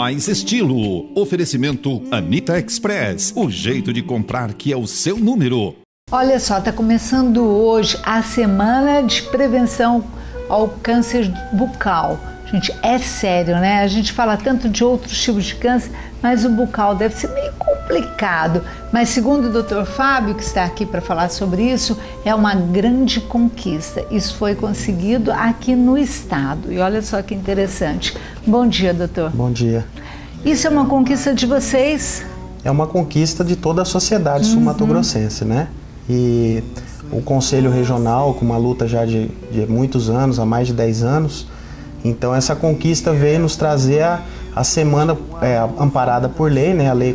mais estilo. Oferecimento Anita Express, o jeito de comprar que é o seu número. Olha só, está começando hoje a semana de prevenção ao câncer bucal. Gente, é sério, né? A gente fala tanto de outros tipos de câncer, mas o bucal deve ser meio complicado. Mas segundo o Dr. Fábio, que está aqui para falar sobre isso, é uma grande conquista. Isso foi conseguido aqui no estado. E olha só que interessante. Bom dia, doutor. Bom dia. Isso é uma conquista de vocês? É uma conquista de toda a sociedade sul-mato-grossense, né? E o Conselho Regional, com uma luta já de muitos anos, há mais de 10 anos, então essa conquista veio nos trazer a semana amparada por lei, né, a Lei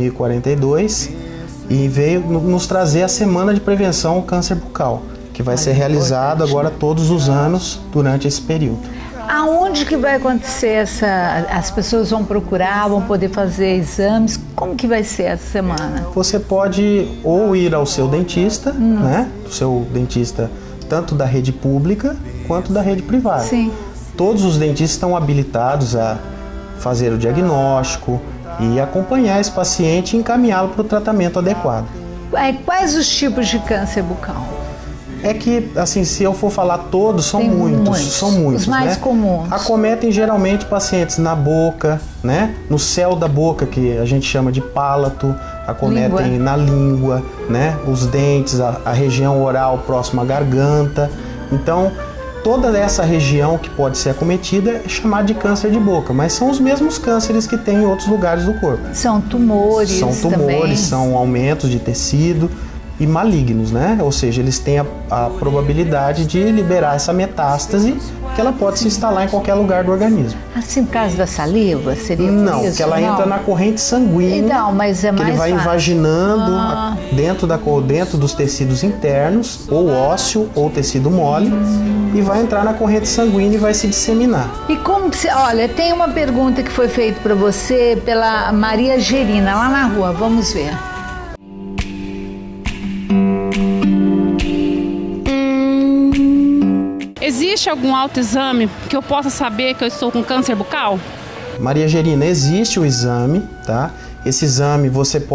4.042, e veio nos trazer a semana de prevenção ao câncer bucal, que vai ser realizado agora todos os anos durante esse período. Aonde que vai acontecer as pessoas vão procurar, vão poder fazer exames? Como que vai ser essa semana? Você pode ou ir ao seu dentista, né, o seu dentista tanto da rede pública quanto da rede privada. Sim. Todos os dentistas estão habilitados a fazer o diagnóstico e acompanhar esse paciente e encaminhá-lo para o tratamento adequado. Quais os tipos de câncer bucal? É que, assim, se eu for falar todos, são muitos. Os mais comuns. Acometem geralmente pacientes na boca, né? No céu da boca, que a gente chama de pálato, acometem na língua, né? Os dentes, a região oral próxima à garganta. Então, toda essa região que pode ser acometida é chamada de câncer de boca, mas são os mesmos cânceres que tem em outros lugares do corpo. São tumores também. São aumentos de tecido e malignos, né? Ou seja, eles têm a probabilidade de liberar essa metástase, que ela pode se instalar em qualquer lugar do organismo. Assim, por causa da saliva, seria por Não, isso? porque ela entra na corrente sanguínea, não, mas é que mais ele vai fácil. invaginando dentro dos tecidos internos, ou ósseo, ou tecido mole, e vai entrar na corrente sanguínea e vai se disseminar. E como que olha, tem uma pergunta que foi feita para você pela Maria Gerina, lá na rua, vamos ver. Existe algum autoexame que eu possa saber que eu estou com câncer bucal? Maria Gerina, existe o exame, tá? Esse exame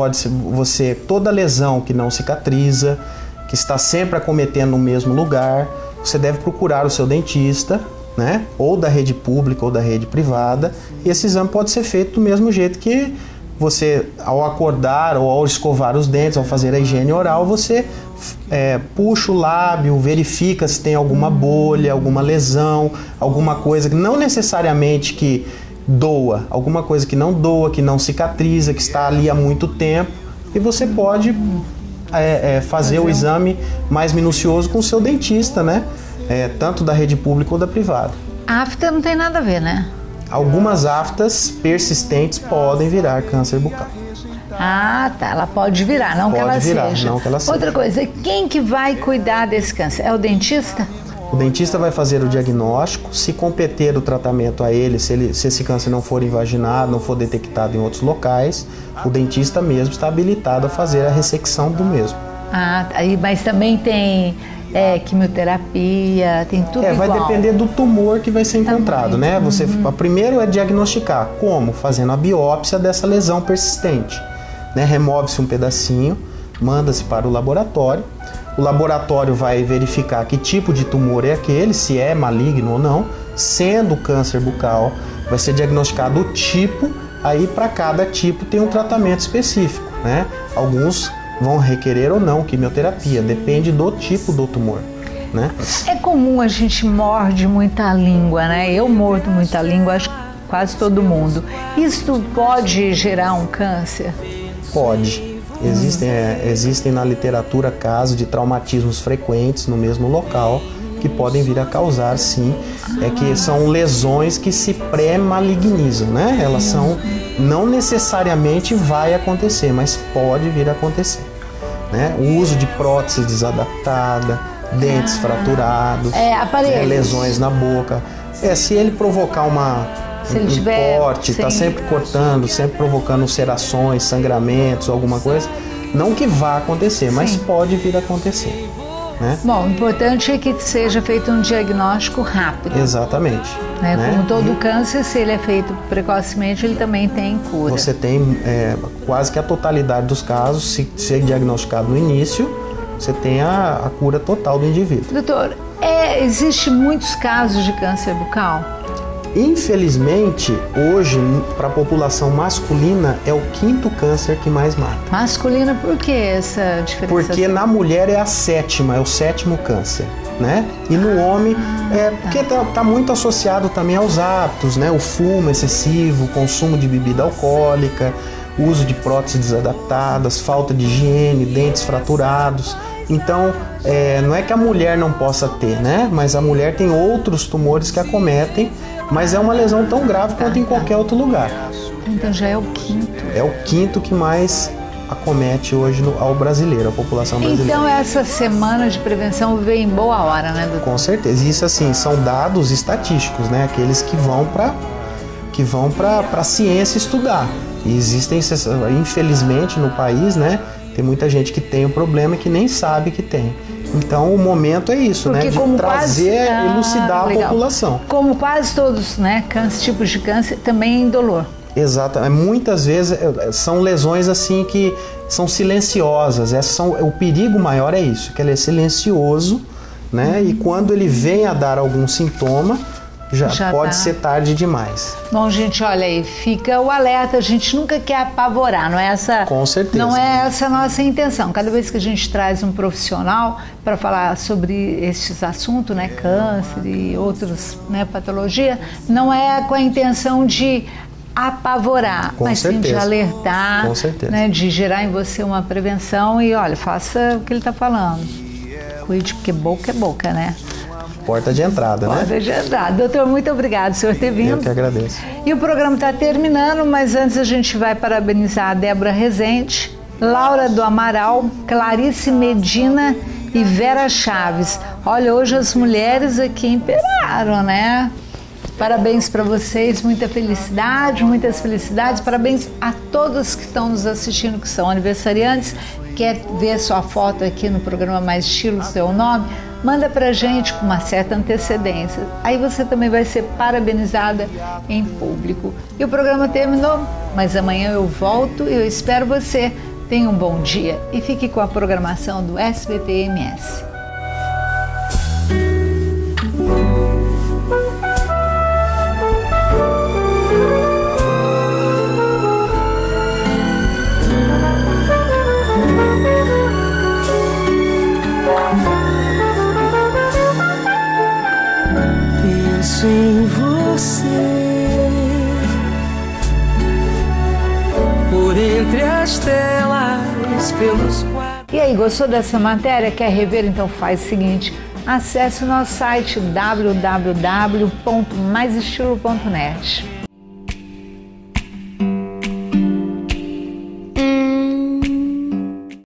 toda lesão que não cicatriza, que está sempre acometendo no mesmo lugar, você deve procurar o seu dentista, né? Ou da rede pública ou da rede privada, e esse exame pode ser feito do mesmo jeito que você, ao acordar ou ao escovar os dentes, ao fazer a higiene oral, você puxa o lábio, verifica se tem alguma bolha, alguma lesão, alguma coisa que não necessariamente que doa, alguma coisa que não doa, que não cicatriza, que está ali há muito tempo, e você pode fazer o exame mais minucioso com o seu dentista, né? Tanto da rede pública ou da privada. A afta não tem nada a ver, né? Algumas aftas persistentes podem virar câncer bucal. Ah, tá. Ela pode virar, não que ela seja. Não que ela seja. Outra coisa, quem que vai cuidar desse câncer? É o dentista? O dentista vai fazer o diagnóstico, se competir o tratamento a ele, se esse câncer não for invaginado, não for detectado em outros locais, o dentista mesmo está habilitado a fazer a ressecção do mesmo. Ah, mas também tem quimioterapia, tem tudo igual. Vai depender do tumor que vai ser encontrado, né? Primeiro é diagnosticar. Como? Fazendo a biópsia dessa lesão persistente. Né? Remove-se um pedacinho, manda-se para o laboratório. O laboratório vai verificar que tipo de tumor é aquele, se é maligno ou não. Sendo câncer bucal, vai ser diagnosticado o tipo, aí para cada tipo tem um tratamento específico, né? Alguns vão requerer ou não quimioterapia, depende do tipo do tumor, né? É comum a gente morde muita língua, né? Eu mordo muita língua, acho que quase todo mundo. Isso pode gerar um câncer? Pode. Existem na literatura casos de traumatismos frequentes no mesmo local que podem vir a causar, sim. Que são lesões que se pré-malignizam, né? Elas não necessariamente vai acontecer, mas pode vir a acontecer, né? O uso de prótese desadaptada, dentes fraturados, lesões na boca. Se ele provocar um corte, está sempre cortando, sempre provocando ulcerações, sangramentos, alguma coisa, não que vá acontecer, mas pode vir a acontecer. né? Bom, o importante é que seja feito um diagnóstico rápido. Exatamente. Né? Né? Como todo câncer, se ele é feito precocemente, ele também tem cura. Você tem quase que a totalidade dos casos, se ser diagnosticado no início, você tem a cura total do indivíduo. Doutor, existe muitos casos de câncer bucal? Infelizmente, hoje, para a população masculina, é o 5º câncer que mais mata. Masculina, por que essa diferença? Porque na mulher é o 7º câncer, né? E no homem porque tá muito associado também aos hábitos, né? O fumo excessivo, o consumo de bebida alcoólica, o uso de próteses desadaptadas, falta de higiene, dentes fraturados. Então, não é que a mulher não possa ter, né? Mas a mulher tem outros tumores que acometem, mas é uma lesão tão grave quanto em qualquer outro lugar. Então já é o 5º. É o 5º que mais acomete hoje ao brasileiro, a população brasileira. Então essa semana de prevenção veio em boa hora, né, doutor? Com certeza. Isso, assim, são dados estatísticos, né? Aqueles que vão para a ciência estudar. E existem, infelizmente, no país, né? Tem muita gente que tem o problema e que nem sabe que tem. Então, o momento é isso, porque, né? De trazer, elucidar a população. Como quase todos, né, tipos de câncer, também é indolor. Exato. Muitas vezes são lesões assim que são silenciosas. O perigo maior é isso, que ele é silencioso, né? E quando ele vem a dar algum sintoma, já pode ser tarde demais. Bom, gente, olha aí, fica o alerta. A gente nunca quer apavorar, não é essa? Com certeza. Não é essa a nossa intenção. Cada vez que a gente traz um profissional para falar sobre estes assuntos, né, câncer e outras, né, patologia, não é com a intenção de apavorar, mas sim de alertar, né, de gerar em você uma prevenção e, olha, faça o que ele está falando. Cuide, porque boca é boca, né? Porta de entrada, né? Porta de entrada. Doutor, muito obrigado por ter vindo. Eu que agradeço. E o programa está terminando, mas antes a gente vai parabenizar a Débora Rezende, Laura do Amaral, Clarice Medina e Vera Chaves. Olha, hoje as mulheres aqui imperaram, né? Parabéns para vocês, muita felicidade, muitas felicidades. Parabéns a todos que estão nos assistindo, que são aniversariantes. Quer ver sua foto aqui no programa Mais Estilo, seu nome? Manda pra gente com uma certa antecedência. Aí você também vai ser parabenizada em público. E o programa terminou, mas amanhã eu volto e eu espero você. Tenha um bom dia e fique com a programação do SBT-MS. Penso em você por entre as telas, pelos quadros. E aí, gostou dessa matéria? Quer rever? Então faz o seguinte, acesse o nosso site www.maisestilo.net.